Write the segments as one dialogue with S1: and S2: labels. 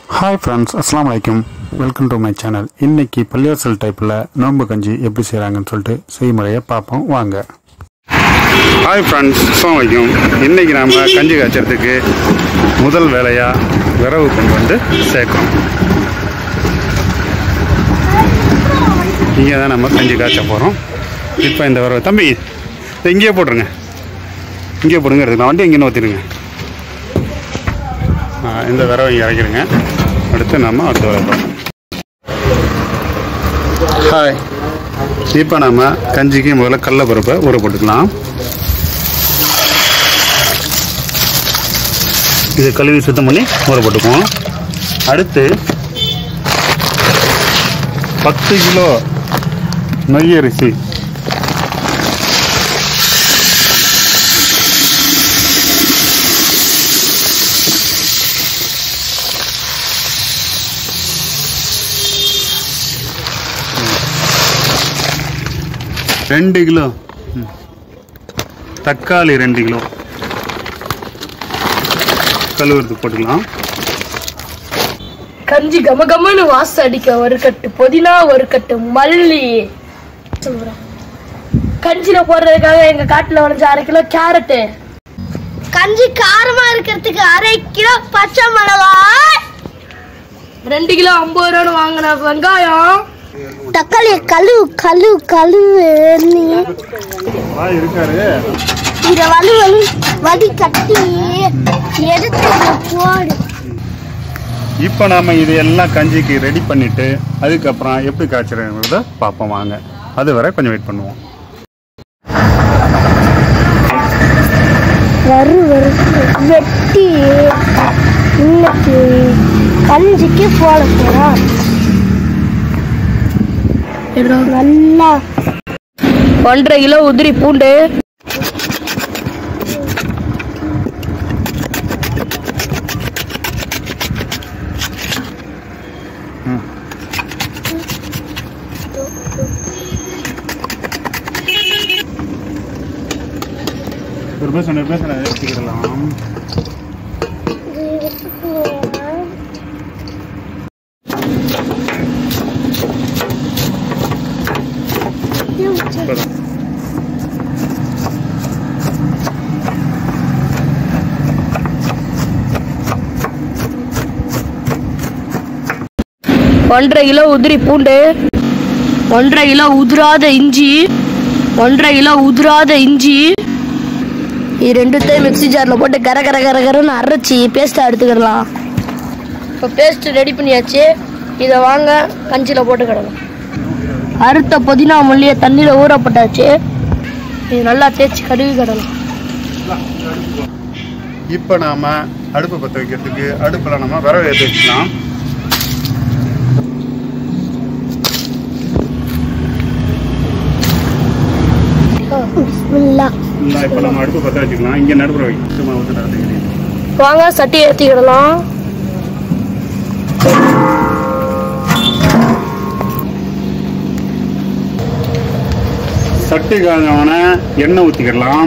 S1: Hi friends, Assalamu alaikum. Welcome to my channel. இன்னைக்கு பள்ளிவாசல் டைப்ல நோம்பு கஞ்சி எப்படி செய்றாங்கன்னு சொல்லிட்டு செய்முறையை பாப்போம் வாங்க. Hi friends, Assalamu alaikum. இன்னைக்கு நாம கஞ்சி காய்ச்சறதுக்கு முதல் வேலையா விரவு கொண்டு வந்து சேர்க்கிறோம். இங்க தான் நம்ம கஞ்சி காய்ச்ச போறோம். இப்போ இந்த விரவு தம்பி இங்கேயே போடுங்க. இங்கே போடுங்க நான் வண்டி இங்கே ஊத்திடுங்க. இந்த விரவை இங்கே இறக்கிடுங்க. அடுத்து நம்ம அடுத்த வேலை பார்ப்போம். ஹாய், இப்போ நம்ம கஞ்சிக்கு முதல்ல கடலைப்பருப்பை ஊற போட்டுக்கலாம். இது கழுவி சுத்தம் பண்ணி ஊற போட்டுக்குவோம். அடுத்து 10 கிலோ நொய் அரிசி, ரெண்டு கிலோ தக்காளி, 2 கிலோ கழுவுறதுக்கு போட்டுக்கலாம்.
S2: கஞ்சி கமகமன்னு வாசம் அடிக்க ஒரு கட்டு புதினா, ஒரு கட்டு மல்லி. கஞ்சில போடுறதுக்காக எங்க காட்டுல வளைஞ்ச 1/2 கிலோ கேரட்டு, கஞ்சி காரமா இருக்கிறதுக்கு 1/2 கிலோ பச்சை மிளகாய், 2 கிலோ 50 ரூபான்னு வாங்கின வெங்காயம், தக்காளி கழுவு இத வடி கட்டி எடுத்து போடு.
S1: இப்போ நாம இது எல்லாம் கஞ்சிக்கு ரெடி பண்ணிட்டு அதுக்கப்புறம் எப்படி காய்ச்சறத பார்ப்போம் வாங்க. அது வரை கொஞ்சம் வெயிட் பண்ணுவோம்.
S2: வெட்டி இன்னைக்கு கஞ்சிக்கு போட போறோம். நல்லா 1/2 கிலோ உதிரி பூண்டு,
S1: எடுத்துக்கலாம்.
S2: ஒன்றரை கிலோ உதிரி பூண்டு, 1/2 கிலோ உதிராத இஞ்சி, 1/2 கிலோ உதிராத இஞ்சி. இது ரெண்டுத்தையும் மிக்ஸி ஜாரில் போட்டு கரன்னு அரைச்சி பேஸ்ட்டாக எடுத்துக்கிடலாம். இப்போ பேஸ்ட் ரெடி பண்ணியாச்சு. இதை வாங்க கஞ்சியில் போட்டுக்கிடலாம். அறுத்த புதினா மல்லியை தண்ணியில் ஊற போட்டாச்சு. இது நல்லா தேய்ச்சி கழுவி கிடலாம்.
S1: இப்போ நாம அடுப்பு பற்ற வைக்கிறதுக்கு அடுப்பில் நம்ம விரவை ஏற்றி வச்சுக்கலாம். இப்போ நம்ம அடுப்பு பற்ற வச்சுக்கலாம். இங்கே நடுப்புற வைக்கணும்.
S2: வாங்க சட்டி ஏற்றிக்கிடலாம்.
S1: சட்டி காஞ்சவன எண்ணெய் ஊற்றிக்கிடலாம்.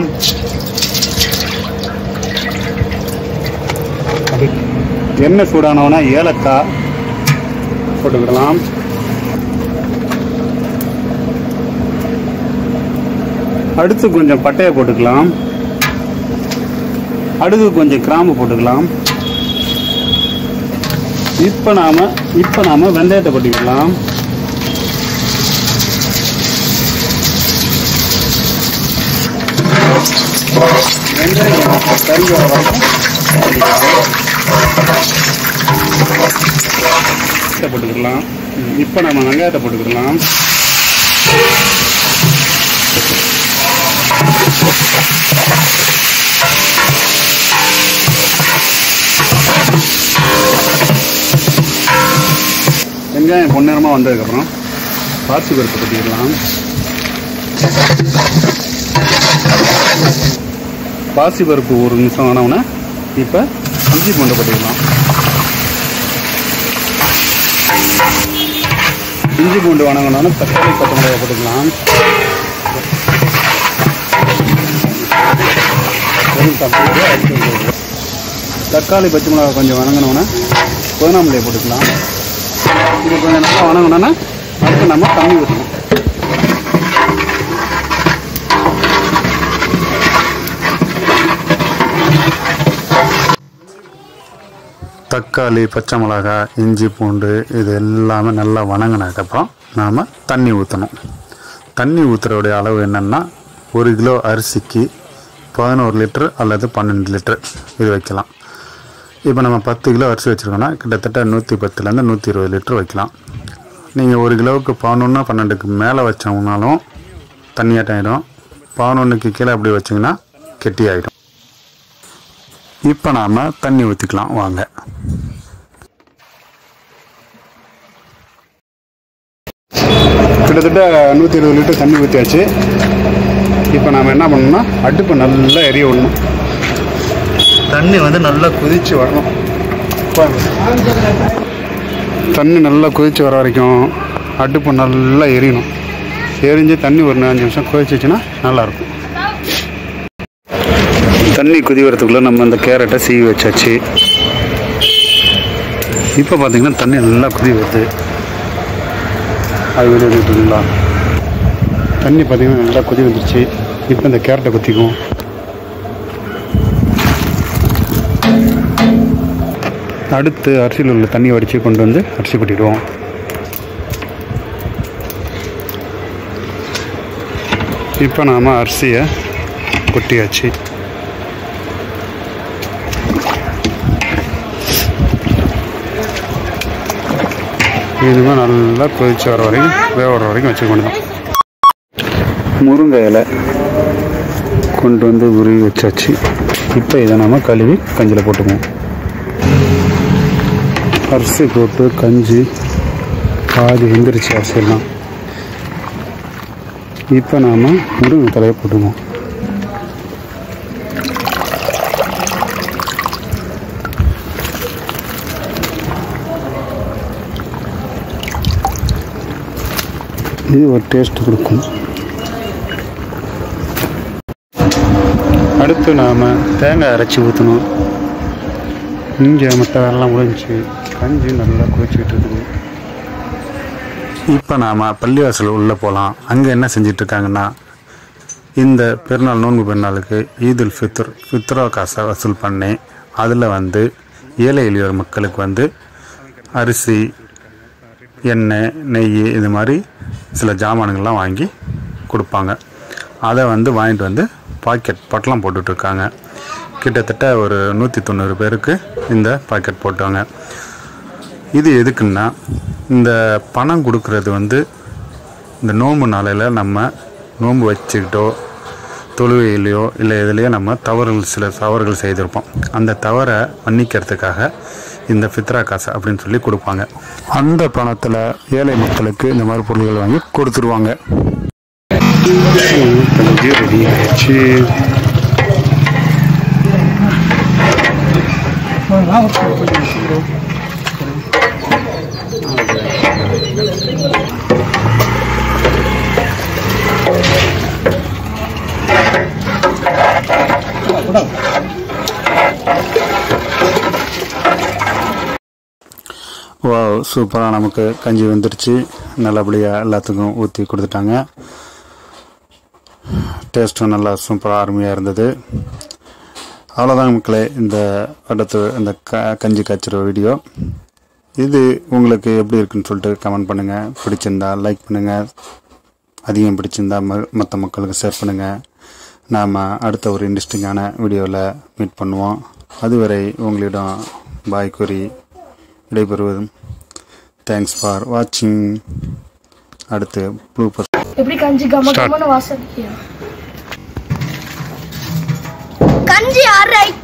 S1: எண்ணெய் சூடானவன ஏலக்காய் போட்டுக்கிடலாம். அடுத்து கொஞ்சம் பட்டையை போட்டுக்கலாம். அடுத்து கொஞ்சம் கிராம்பு போட்டுக்கலாம். இப்போ நாம வெந்தயத்தை போட்டுக்கலாம். வெங்காயம் கறிஞ்ச வரைக்கும் போட்டுக்கலாம். இப்போ நம்ம வெங்காயத்தை போட்டுக்கலாம். வெங்காயம் பொன்னிறமாக வந்ததுக்கப்புறம் பாசி பருப்பு கொட்டிக்கலாம். பாசி பருப்பு 1 நிமிஷம் ஆனவுடனே இப்போ இஞ்சி பூண்டு போட்டுக்கலாம். இஞ்சி பூண்டு வணங்கினோன்னா தக்காளி பச்சை மிளகாய் போட்டுக்கலாம். தக்காளி பச்சை மிளகாய் கொஞ்சம் வணங்கினோன்னா புதினாமல்லியை போட்டுக்கலாம். இது கொஞ்சம் நல்லா வணங்கணும்னா அடுத்து நம்ம தண்ணி ஊற்றணும். தக்காளி, பச்சை மிளகாய், இஞ்சி, பூண்டு இது எல்லாமே நல்லா வணங்கினதுக்கப்புறம் நாம் தண்ணி ஊற்றணும். தண்ணி ஊற்றுறவுடைய அளவு என்னென்னா 1 கிலோ அரிசிக்கு 11 லிட்டர் அல்லது 12 லிட்டர் இது வைக்கலாம். இப்போ நம்ம 10 கிலோ அரிசி வச்சுருக்கோன்னா கிட்டத்தட்ட 110லேருந்து 120 லிட்டர் வைக்கலாம். நீங்கள் 1 கிலோவுக்கு 11, 12க்கு மேலே வச்சோம்னாலும் தண்ணியாட்டாயிடும். 11க்கு கீழே அப்படி வச்சிங்கன்னா கெட்டி ஆகிடும். இப்போ நாம் தண்ணி ஊற்றிக்கலாம் வாங்க. கிட்டத்தட்ட 120 லிட்டர் தண்ணி ஊற்றியாச்சு. இப்போ நாம் என்ன பண்ணணும்னா அடுப்பு நல்லா எரிய விடணும். தண்ணி வந்து நல்லா கொதித்து வரணும். தண்ணி நல்லா கொதித்து வர வரைக்கும் அடுப்பு நல்லா எரியணும். எரிஞ்சு தண்ணி ஒரு 5 நிமிஷம் கொதிச்சிச்சுன்னா நல்லாயிருக்கும். தண்ணி கொதி வரத்துக்குள்ளே நம்ம அந்த கேரட்டை சீவி வச்சாச்சு. இப்போ பார்த்திங்கன்னா தண்ணி நல்லா கொதி வருது. அது விடுங்களா தண்ணி பார்த்திங்கன்னா நல்லா கொதி வந்துருச்சு. இப்போ இந்த கேரட்டை கொத்திக்கும். அடுத்து அரிசியில் உள்ள தண்ணி வடித்து கொண்டு வந்து அரிசி கொட்டிடுவோம். இப்போ நாம் அரிசியை கொட்டியாச்சு. இனிமேல் நல்லா கொதிச்சு வர வரைக்கும் வேக வர வரைக்கும் வச்சுக்கொண்டு முருங்கை இலை கொண்டு வந்து உருவி வச்சாச்சு. இப்போ இதை நம்ம கழுவி கஞ்சியில் போட்டுக்குவோம். அரிசி போட்டு கஞ்சி பாதி வெந்துருச்சு அரிசியெல்லாம். இப்போ நாம் முருங்கை தலையை போட்டுக்குவோம். இது ஒரு டேஸ்ட் கொடுக்கும். அடுத்து நாம் தேங்காய் அரைச்சி ஊற்றணும். இங்கே மற்ற வேலைலாம் முடிஞ்சு கஞ்சி நல்லா குளிச்சுக்கிட்டு இருக்குது. இப்போ நாம் பள்ளிவாசல் உள்ளே போகலாம். அங்கே என்ன செஞ்சிட்ருக்காங்கன்னா இந்த பெருநாள் நோன்பு பெருநாளுக்கு ஈதுல் ஃபித்ரா காசை வசூல் பண்ணி அதில் வந்து ஏழை எளியோர் மக்களுக்கு வந்து அரிசி, எண்ணெய், நெய் இது மாதிரி சில ஜாமான்கள்லாம் வாங்கி கொடுப்பாங்க. அதை வந்து வாங்கிட்டு வந்து பொட்டலம் போட்டுட்ருக்காங்க. கிட்டத்தட்ட ஒரு 190 பேருக்கு இந்த பாக்கெட் போட்டாங்க. இது எதுக்குன்னா இந்த பணம் கொடுக்கறது வந்து இந்த நோன்பு நாளையில் நம்ம நோன்பு வச்சுக்கிட்டோ தொழுகையிலையோ இல்லை எதுலேயோ நம்ம சில தவறுகள் செய்திருப்போம். அந்த தவறை மன்னிக்கிறதுக்காக இந்த ஃபித்ரா காசு அப்படின்னு சொல்லி கொடுப்பாங்க. அந்த பணத்தில் ஏழை மக்களுக்கு இந்த மாதிரி பொருட்கள் வாங்கி கொடுத்துருவாங்க. கஞ்சி ரெடி ஆயிடுச்சு. வா, சூப்பராக நமக்கு கஞ்சி வந்துடுச்சு. நல்லபடியாக எல்லாத்துக்கும் ஊற்றி கொடுத்துட்டாங்க. டேஸ்ட்டும் நல்லா சூப்பராக அருமையாக இருந்தது. அவ்வளோதான் மக்களே, அடுத்து இந்த கஞ்சி காய்ச்சிற வீடியோ. இது உங்களுக்கு எப்படி இருக்குன்னு சொல்லிட்டு கமெண்ட் பண்ணுங்கள். பிடிச்சிருந்தா லைக் பண்ணுங்கள். அதிகம் பிடிச்சிருந்தா மற்ற மக்களுக்கு ஷேர் பண்ணுங்கள். நாம் அடுத்த ஒரு இன்ட்ரெஸ்டிங்கான வீடியோவில் மீட் பண்ணுவோம். அதுவரை உங்களிடம் பாய் கூறி விடைபெறுவதும் தேங்க்ஸ் ஃபார் வாட்சிங். அடுத்து ப்ளூபர்
S2: எப்படி கஞ்சி கமகமான வாசம். கஞ்சி ஆறு